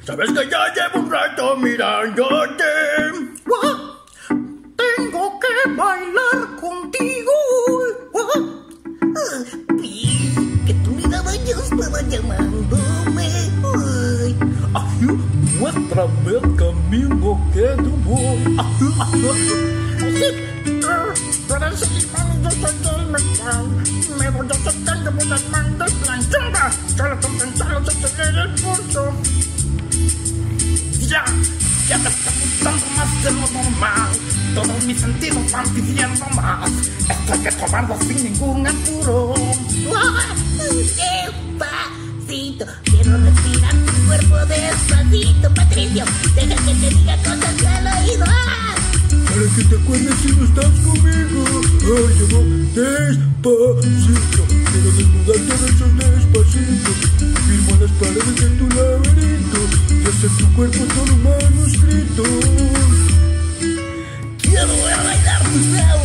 Sabes que ya llevo un rato mirándote. Tengo que bailar contigo. Que tu mirada ya estaba llamándome. Muéstrame el camino que yo voy. Para seguir mandando el mercado, me voy acercando con las mangas planchadas. Solo con pensarlo se acelera el pulso. Ya me está gustando más de lo normal. Todos mis sentidos van pidiendo más. Esto hay que tomarlo sin ningún apuro. Despacito, quiero respirar tu cuerpo despacito, Patricio. Deja que te diga cosas al oído. Para que te acuerdes si no estás conmigo. Oye, despacito. Quiero desnudarte besos despacito. Firmo las paredes de tu laberinto y hacer tu cuerpo todo manuscrito. Quiero ver bailar tus brazos.